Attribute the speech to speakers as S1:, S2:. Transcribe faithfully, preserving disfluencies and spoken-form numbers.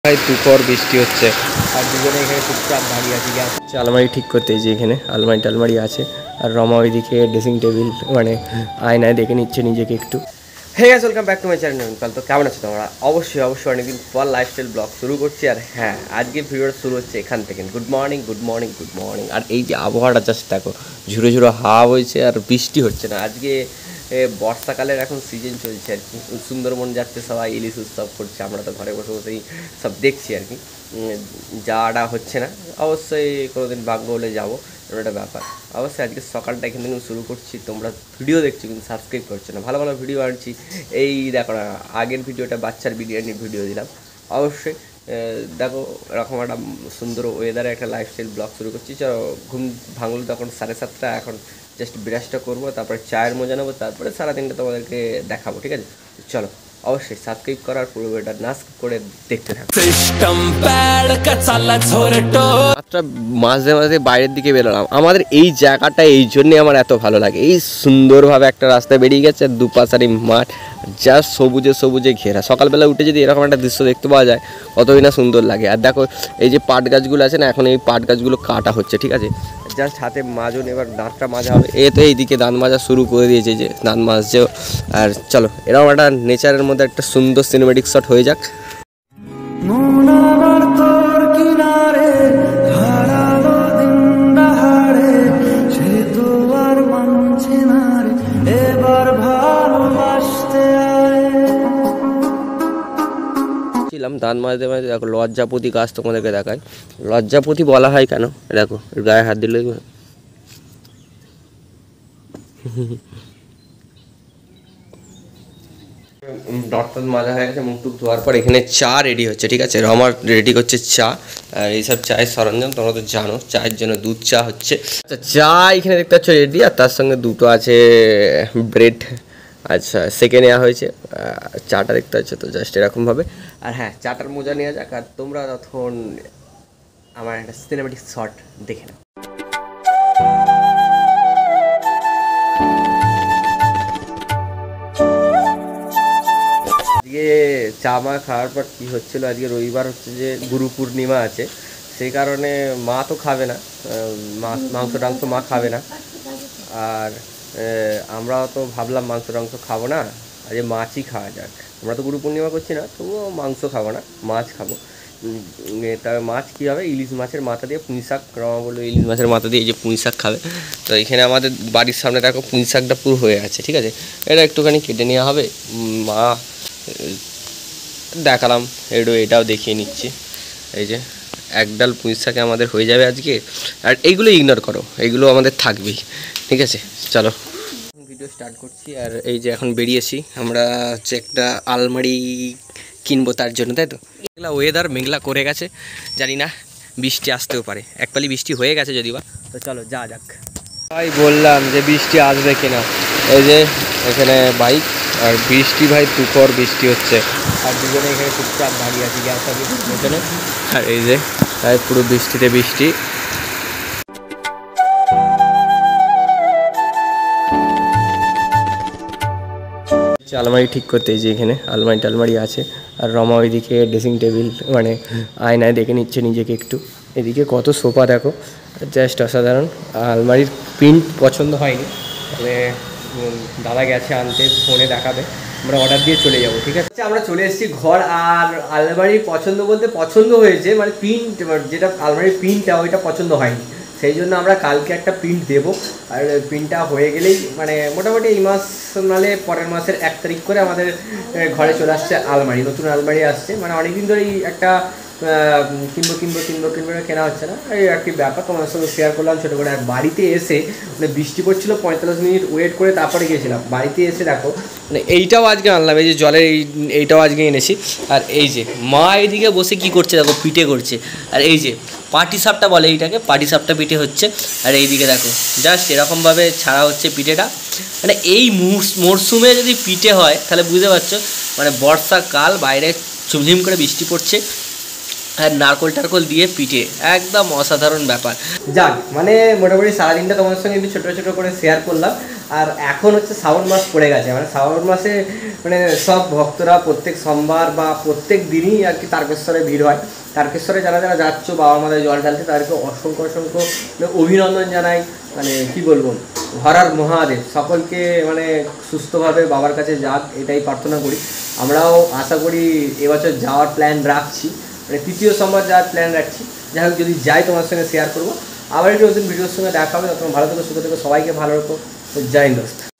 S1: ভাই তুখর বৃষ্টি হচ্ছে আর দুজনে এখানে চুপচাপ দাঁড়িয়ে আছি। গ্যাস আলমারি ঠিক করতে, এই যে এখানে আলমারি টালমারি আছে আর রমা ওইদিকে ড্রেসিং টেবিল মানে আয়নায় দেখে নিচ্ছে নিজেকে একটু। Hey guys, welcome back to my channel. কাল তো কেমন আছো তোমরা? অবশ্যই অবশ্যই অনেকদিন পর লাইফস্টাইল ব্লগ শুরু করছি। আর হ্যাঁ, আজকে ভিডিওটা শুরু হচ্ছে এখান থেকে। Good morning good morning good morning. আর এই যে আবহাওয়াটা জাস্ট দেখো, ঝুড়ো ঝুড়ো হাওয়া হয়েছে আর বৃষ্টি হচ্ছে না। আজকে বর্ষাকালের এখন সিজন চলছে আর কি। সুন্দরবন যাচ্ছে সবাই, ইলিশ উৎসব করছে, আমরা তো ঘরে বসে বসেই সব দেখছি আর কি। যাওয়াটা হচ্ছে না, অবশ্যই কোনোদিন ভাগ্য হলে যাবো, একটা ব্যাপার। অবশ্যই আজকে সকালটা এখান থেকে শুরু করছি। তোমরা ভিডিও দেখছো কিন্তু সাবস্ক্রাইব করছো না। ভালো ভালো ভিডিও আনছি। এই দেখো না, আগের ভিডিওটা বাচ্চার বিরিয়ানির ভিডিও দিলাম। অবশ্যই দেখো, এরকম একটা সুন্দর ওয়েদারে একটা লাইফস্টাইল ব্লগ শুরু করছি। চলো, ঘুম ভাঙলো তখন সাড়ে সাতটা। এখন জাস্ট ব্রাশটা করবো, তারপরে চায়ের মজা নেবো, তারপরে সারাদিনটা তোমাদেরকে দেখাবো। ঠিক আছে, চলো অবশ্যই সাবস্ক্রাইব করার পুরো এটা না স্কিপ করে দেখতে থাকো। মাঝে মাঝে বাইরের দিকে বেরোলাম। আমাদের এই জায়গাটা এই জন্যে আমার এত ভালো লাগে। এই সুন্দরভাবে একটা রাস্তা বেরিয়ে গেছে, দুপাশারি মাঠ, যা সবুজে সবুজে ঘেরা। সকালবেলা উঠে যদি এরকম একটা দৃশ্য দেখতে পাওয়া যায়, কতই না সুন্দর লাগে। আর দেখো, এই যে পাট গাছগুলো আছে না, এখন এই পাট গাছগুলো কাটা হচ্ছে। ঠিক আছে, জাস্ট হাতে মাজন, এবার দাঁতটা মাজা হবে। এ তো এইদিকে দাঁত মাজা শুরু করে দিয়েছে, যে দাঁত মাজছে। আর চলো, এরকম একটা নেচারের মধ্যে একটা সুন্দর সিনেমেটিক শট হয়ে যাক। দাঁত মাজতে মাজতে দেখো, লজ্জাপতি গাছ তোমাদেরকে দেখায়। লজ্জাপতি বলা হয় কেন, দেখো গায়ে হাত দিলে ডক্টর মাজা হয়ে গেছে। মুখ টুক ধোয়ার পর এখানে চা রেডি হচ্ছে। ঠিক আছে, রমার রেডি করছে চা। আর এইসব চায়ের সরঞ্জাম তোমরা তো জানো, চায়ের জন্য দুধ চা হচ্ছে। আচ্ছা, চা এখানে দেখতে পাচ্ছ রেডি, আর তার সঙ্গে দুটো আছে ব্রেড। আচ্ছা, সেকে নেওয়া হয়েছে। চাটা দেখতে পাচ্ছ তো, জাস্ট এরকমভাবে। আর হ্যাঁ, চাটার মজা নেওয়া যাক। আর তোমরা তখন আমার একটা সিনেমেটিক শট দেখে নাও। আজকে চা মা খাওয়ার পর কী হচ্ছিলো, আজকে রবিবার হচ্ছে, যে গুরু পূর্ণিমা আছে, সেই কারণে মা তো খাবে না মাছ, মাংস টাংস মা খাবে না। আর আমরাও তো ভাবলাম মাংস টাংস খাবো না, আজকে মাছই খাওয়া যাক। আমরা তো গুরু পূর্ণিমা করছি না, তবুও মাংস খাবো না, মাছ খাবো। তবে মাছ কী হবে, ইলিশ মাছের মাথা দিয়ে পুঁই শাক। রমা বললো ইলিশ মাছের মাথা দিয়ে এই যে পুঁই শাক খাবে। তো এখানে আমাদের বাড়ির সামনে দেখো পুঁই শাকটা পুরো হয়ে আছে। ঠিক আছে, এটা একটুখানি কেটে নেওয়া হবে। মা দেখালাম একটু, এটাও দেখিয়ে নিচ্ছি। এই যে এক ডাল পুঁই শাকে আমাদের হয়ে যাবে আজকে। আর এইগুলো ইগনোর করো, এইগুলো আমাদের থাকবেই। ঠিক আছে, চলো ভিডিও স্টার্ট করছি। আর এই যে এখন বেরিয়েছি আমরা, হচ্ছে একটা আলমারি কিনবো তার জন্য, তাই তো। মেঘলা ওয়েদার, মেঘলা করে গেছে, জানি না বৃষ্টি আসতেও পারে। একপালি বৃষ্টি হয়ে গেছে যদি বা। তো চলো যা যাক। ভাই বললাম যে বৃষ্টি আসবে কিনা। এই যে এখানে বাইক, আর বৃষ্টি ভাই তুখর বৃষ্টি হচ্ছে আর দুজনে এখানে চুপচাপ দাঁড়িয়ে আছি গ্যাস অফিসের পেছনে। আর এই যে তাই পুরো বৃষ্টিতে বৃষ্টি। আলমারি ঠিক করতে, এই যে এখানে আলমারি টালমারি আছে আর রমা ওইদিকে ড্রেসিং টেবিল মানে আয়নায় দেখে নিচ্ছে নিজেকে একটু। এদিকে কত সোফা দেখো, জাস্ট অসাধারণ। আলমারির প্রিন্ট পছন্দ হয়নি, মানে দাদা গেছে আনতে, ফোনে দেখাবে, আমরা অর্ডার দিয়ে চলে যাবো। ঠিক আছে, আমরা চলে এসেছি ঘর। আর আলমারির পছন্দ বলতে পছন্দ হয়েছে, মানে প্রিন্ট, যেটা আলমারির প্রিন্টটা ওইটা পছন্দ হয়নি, সেই জন্য আমরা কালকে একটা প্রিন্ট দেবো। আর প্রিন্টটা হয়ে গেলেই মানে মোটামুটি এই মাস নাহলে পরের মাসের এক তারিখ করে আমাদের ঘরে চলে আসছে আলমারি, নতুন আলমারি আসছে। মানে অনেকদিন ধরেই একটা কিনবো কিনবো কিনবো কিনবো কেনা হচ্ছে না, এই একটি ব্যাপার তোমার সঙ্গে শেয়ার করলাম ছোটো করে। আর বাড়িতে এসে মানে বৃষ্টি পড়ছিলো, পঁয়তাল্লিশ মিনিট ওয়েট করে তারপরে গিয়েছিলাম। বাড়িতে এসে দেখো, মানে এইটাও আজকে আনলাম, এই যে জলের এই এইটাও আজকে এনেছি। আর এই যে মা এইদিকে বসে কি করছে দেখো, পিঠে করছে। আর এই যে পাটি সাপটা বলে এইটাকে, পাটি সাপটা পিঠে হচ্ছে। আর এইদিকে দেখো জাস্ট এরকমভাবে ছাড়া হচ্ছে পিঠেটা। মানে এই মরশুমে যদি পিঠে হয় তাহলে বুঝতে পারছো, মানে বর্ষাকাল, বাইরে ঝুমঝিম করে বৃষ্টি পড়ছে, আর নারকোল টারকোল দিয়ে পিঠে, একদম অসাধারণ ব্যাপার। যাক, মানে মোটামুটি সারাদিনটা তোমাদের সঙ্গে একটু ছোটো ছোটো করে শেয়ার করলাম। আর এখন হচ্ছে শ্রাবণ মাস পড়ে গেছে, মানে শ্রাবণ মাসে মানে সব ভক্তরা প্রত্যেক সোমবার বা প্রত্যেক দিনই আর কি তারকেশ্বরে ভিড় হয়। তারকেশ্বরে যারা যারা যাচ্ছ বাবার মাথায় জল ঢালতে তাদেরকে অসংখ্য অসংখ্য অভিনন্দন জানাই। মানে কি বলবো, হরার মহাদেব সকলকে মানে সুস্থভাবে বাবার কাছে যাক এটাই প্রার্থনা করি। আমরাও আশা করি এবছর যাওয়ার প্ল্যান রাখছি, মানে তৃতীয় সোমবার যাওয়ার প্ল্যান রাখছি। যাই হোক, যদি যাই তোমার সঙ্গে শেয়ার করবো। আবার একটু নতুন ভিডিওর সঙ্গে দেখা হবে। তোমার ভালো থেকো, সুস্থ থেকো, সবাইকে ভালো রাখো। জয় হিন্দ দোস্ত।